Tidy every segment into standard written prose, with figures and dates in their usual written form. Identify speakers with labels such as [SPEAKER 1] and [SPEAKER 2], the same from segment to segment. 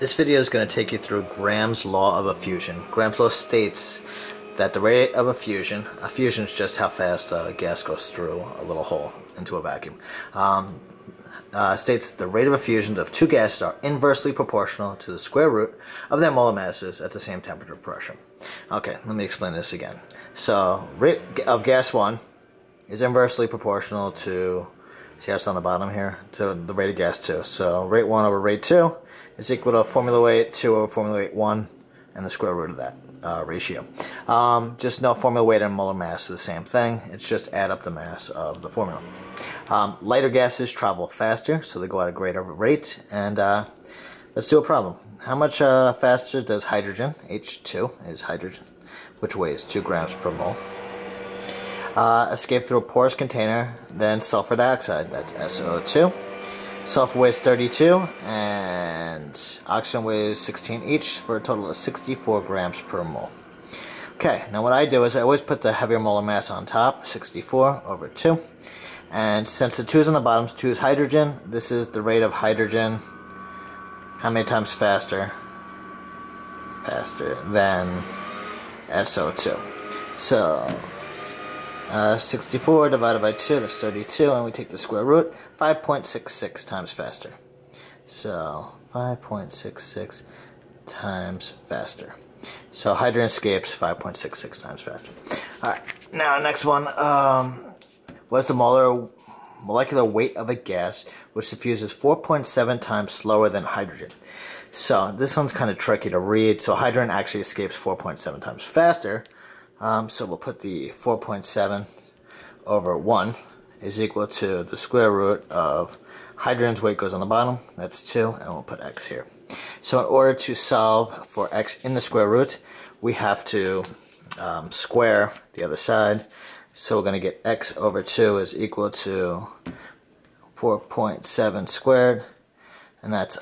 [SPEAKER 1] This video is going to take you through Grahams Law of Effusion. Grahams Law states that the rate of effusion is just how fast gas goes through a little hole into a vacuum, states the rate of effusion of two gases are inversely proportional to the square root of their molar masses at the same temperature pressure. Okay, let me explain this again. So, rate of gas 1 is inversely proportional to, see how it's on the bottom here, to the rate of gas 2. So, rate 1 over rate 2 is equal to formula weight 2 over formula weight 1 and the square root of that ratio. Just know formula weight and molar mass is the same thing. It's just add up the mass of the formula. Lighter gases travel faster, so they go at a greater rate. And let's do a problem. How much faster does hydrogen, H2 is hydrogen, which weighs 2 grams per mole, escape through a porous container than sulfur dioxide, that's SO2. Sulfur weighs 32 and oxygen weighs 16 each for a total of 64 grams per mole. Okay, now what I do is I always put the heavier molar mass on top, 64 over 2. And since the 2 is on the bottom, 2 is hydrogen, this is the rate of hydrogen, how many times faster? Faster than SO2. So 64 divided by 2, that's 32, and we take the square root, 5.66 times faster. So 5.66 times faster. So hydrogen escapes 5.66 times faster. Alright, now next one. What is the molecular weight of a gas which diffuses 4.7 times slower than hydrogen? So this one's kind of tricky to read. So hydrogen actually escapes 4.7 times faster. So we'll put the 4.7 over 1 is equal to the square root of hydrogen's weight goes on the bottom, that's 2, and we'll put x here. So in order to solve for x in the square root, we have to square the other side. So we're going to get x over 2 is equal to 4.7 squared, and that's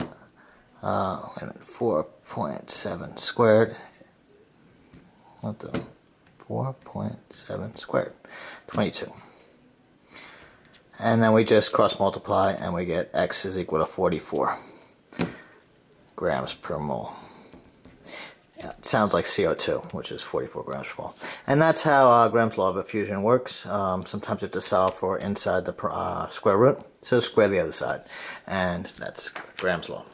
[SPEAKER 1] 4.7 squared. What the? 4.7 squared, 22. And then we just cross multiply and we get x is equal to 44 grams per mole. Yeah, it sounds like CO2, which is 44 grams per mole. And that's how Grahams Law of Effusion works. Sometimes you have to solve for inside the square root, so square the other side. And that's Grahams Law.